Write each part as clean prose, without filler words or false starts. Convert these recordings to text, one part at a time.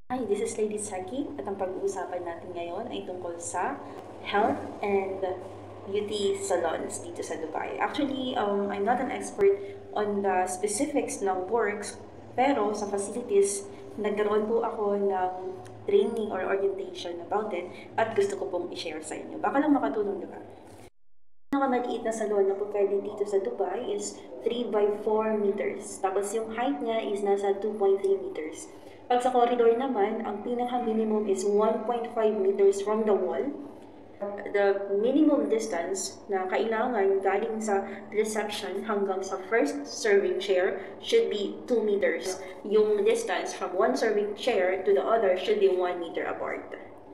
Hi, this is Lady Saki at ang pag-uusapan natin ngayon ay tungkol sa health and beauty salons dito sa Dubai. Actually, I'm not an expert on the specifics ng works, pero sa facilities, nagkaroon po ako ng training or orientation about it at gusto ko pong i-share sa inyo. Baka lang makatulong, diba? Ang maliit na salon na po pwede dito sa Dubai is 3 by 4 meters. Tapos yung height niya is nasa 2.3 meters. Pag sa corridor naman, ang pinaka-minimum is 1.5 meters from the wall. The minimum distance na kailangan galing sa reception hanggang sa first serving chair should be 2 meters. Yung distance from one serving chair to the other should be 1 meter apart.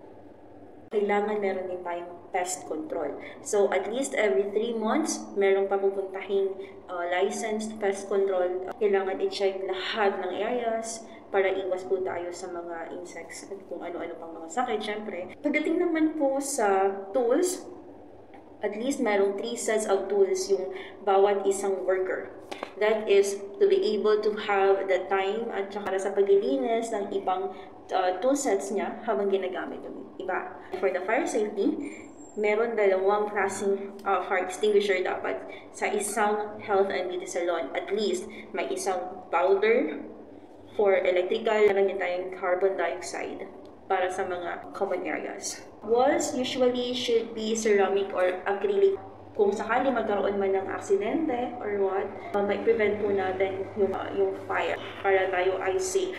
Kailangan meron din tayong pest control. So, at least every 3 months, meron pa pupuntahing licensed pest control. Kailangan i-check lahat ng areas para iwas po tayo sa mga insects at kung ano-ano pang mga sakit, syempre. Pagdating naman po sa tools, at least merong 3 sets of tools yung bawat isang worker. That is to be able to have the time at saka sa paglilinis ng ibang tool sets niya habang ginagamit yung iba. For the fire safety, meron dalawang klaseng fire extinguisher dapat sa isang health and beauty salon. At least may isang powder for electrical, meron din tayong carbon dioxide para sa mga common areas. Walls usually should be ceramic or acrylic. Kung sakali magkaroon man ng aksidente or what, may prevent po natin yung fire para tayo ay safe.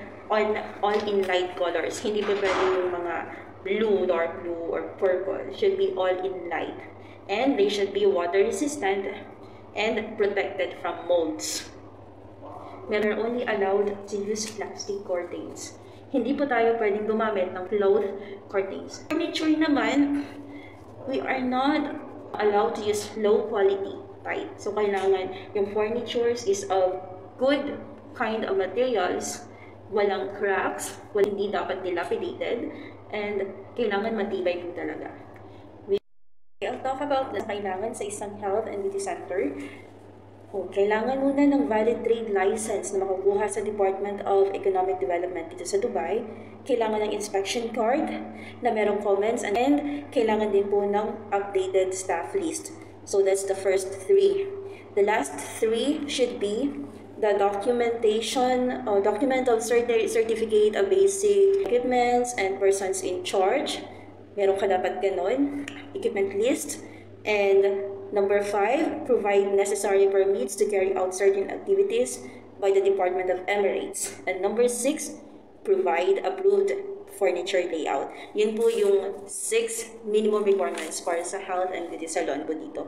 All in light colors. Hindi po pwede yung mga blue, dark blue, or purple. Should be all in light. And they should be water resistant and protected from molds. We are only allowed to use plastic curtains. Hindi po tayo pwedeng gumamit ng cloth curtains. Furniture naman, we are not allowed to use low quality type. So, kailangan yung furnitures is of good kind of materials, walang cracks, hindi dapat dilapidated, and kailangan matibay po talaga. I'll talk about the kailangan sa isang health and beauty center. Kailangan muna ng valid trade license na makukuha sa Department of Economic Development dito sa Dubai. Kailangan ng inspection card na merong comments and kailangan din po ng updated staff list. So that's the first 3. The last 3 should be the documentation, document of certificate of basic equipments and persons in charge. Meron ka dapat ganon. Equipment list. And number 5, provide necessary permits to carry out certain activities by the Department of Emirates. And number 6, provide approved furniture layout. Yun po yung 6 minimum requirements para sa health and beauty salon po dito.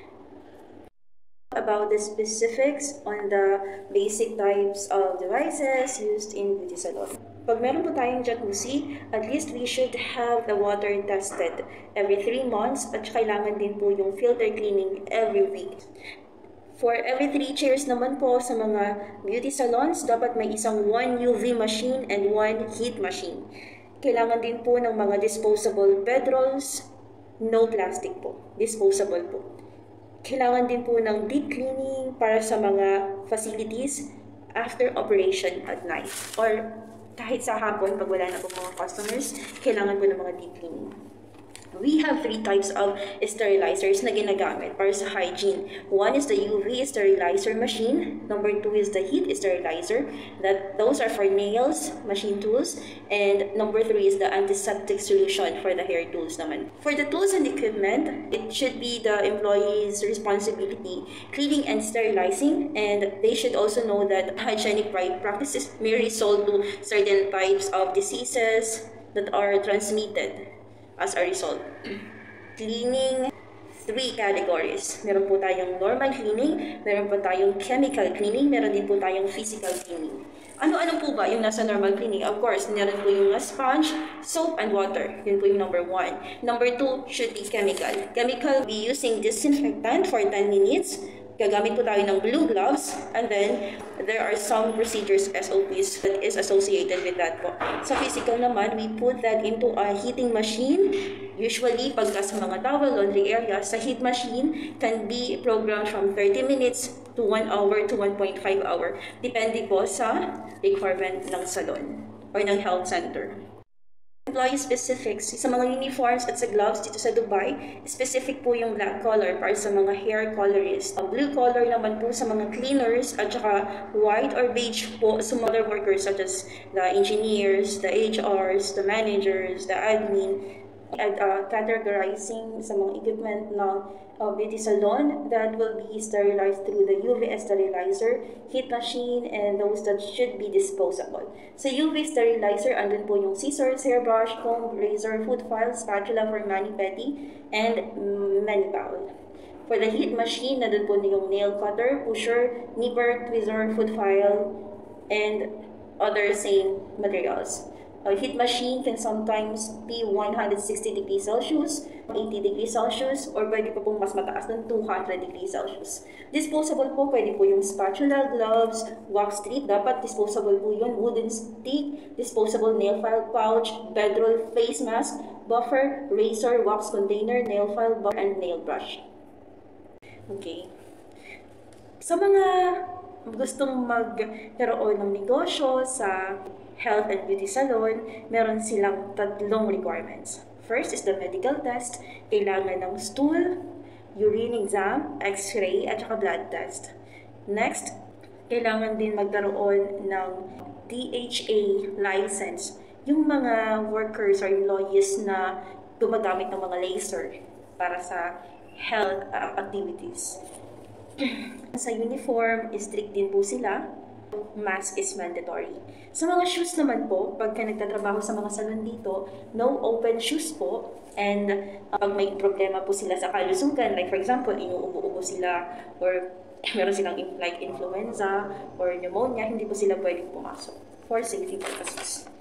About the specifics on the basic types of devices used in beauty salon. Pag meron po tayong jacuzzi, at least we should have the water tested every 3 months at kailangan din po yung filter cleaning every week. For every 3 chairs naman po sa mga beauty salons, dapat may isang 1 UV machine and 1 heat machine. Kailangan din po ng mga disposable bedrolls, no plastic po, disposable po. Kailangan din po ng deep cleaning para sa mga facilities after operation at night. Or kahit sa hapon, pag wala na po mga customers, kailangan po ng mga deep cleaning. We have 3 types of sterilizers na ginagamit para sa hygiene. 1 is the UV sterilizer machine. Number 2 is the heat sterilizer. Those are for nails, machine tools. And number 3 is the antiseptic solution for the hair tools naman. For the tools and equipment, it should be the employee's responsibility cleaning and sterilizing. And they should also know that hygienic practices may result to certain types of diseases that are transmitted as a result. Cleaning, 3 categories. Meron po tayong normal cleaning, meron po tayong chemical cleaning, meron din po tayong physical cleaning. Ano-ano po ba yung nasa normal cleaning? Of course, meron po yung sponge, soap, and water. Yun po yung number 1. Number 2 should be chemical. Chemical, be using disinfectant for 10 minutes. Gagamit po tayo ng blue gloves, and then there are some procedures, SOPs, that is associated with that po. Sa physical naman, we put that into a heating machine. Usually, pagka sa mga towel laundry area, sa heat machine can be programmed from 30 minutes to 1 hour to 1.5 hour. Depende po sa requirement ng salon. or ng health center. Employee specifics, sa mga uniforms at sa gloves dito sa Dubai, specific po yung black color para sa mga hair colorist. Blue color naman po sa mga cleaners at saka white or beige po sa mga other workers such as the engineers, the HRs, the managers, the admin, at categorizing sa mga equipment ng beauty salon that will be sterilized through the UV sterilizer, heat machine, and those that should be disposable. Sa UV sterilizer, andun po yung scissors, hairbrush, comb, razor, food file, spatula for mani-pedi, and mani-bowl. For the heat machine, nandun po yung nail cutter, pusher, nipper, tweezer, food file, and other same materials. A heat machine can sometimes be 160 degrees Celsius, 80 degrees Celsius, or pwede po pong mas mataas ng 200 degrees Celsius. Disposable po, pwede po yung spatula, gloves, wax strip, dapat disposable po yun, wooden stick, disposable nail file pouch, bedroll, face mask, buffer, razor, wax container, nail file, and nail brush. Okay. Sa mga gustong magkaroon ng negosyo sa health and beauty salon, meron silang tatlong requirements. First is the medical test. Kailangan ng stool, urine exam, x-ray, at saka blood test. Next, kailangan din magkaroon ng DHA license. Yung mga workers or employees na gumagamit ng mga laser para sa health activities. Sa uniform, strict din po sila. Mask is mandatory. Sa mga shoes naman po, pagka nagtatrabaho sa mga salon dito, no open shoes po. And pag may problema po sila sa kalusugan, like for example, inuubo-ubo sila or meron silang like influenza or pneumonia, hindi po sila pwedeng pumasok for safety purposes.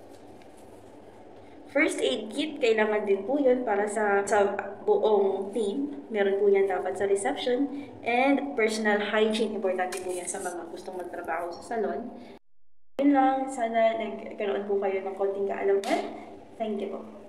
First aid kit, kailangan din po yun para sa buong team. Meron po yan dapat sa reception. And personal hygiene, importante po yan sa mga gustong magtrabaho sa salon. Yun lang, sana nagkaroon po kayo ng konting kaalaman. Thank you po.